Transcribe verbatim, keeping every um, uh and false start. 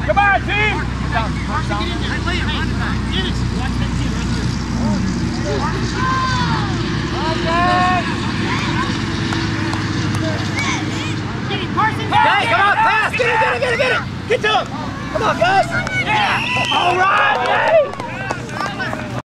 Come on, team! Carson, get in there. Hey, Dennis, watch that kid right there. Get it, Carson! Hey, come on, pass! Get it, get it, get it, get it! Get to him! Come on, guys! Yeah! All right, hey!